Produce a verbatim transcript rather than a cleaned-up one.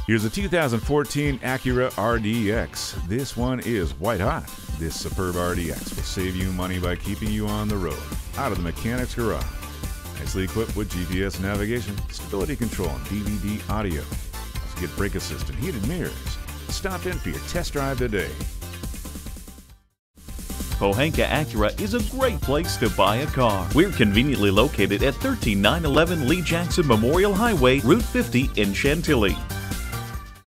Here's a two thousand fourteen Acura R D X. This one is white hot. This superb R D X will save you money by keeping you on the road, out of the mechanic's garage. Nicely equipped with G P S navigation, stability control, and D V D audio. Also get brake assist and heated mirrors. Stop in for your test drive today. Pohanka Acura is a great place to buy a car. We're conveniently located at one three nine one one Lee Jackson Memorial Highway, Route fifty in Chantilly.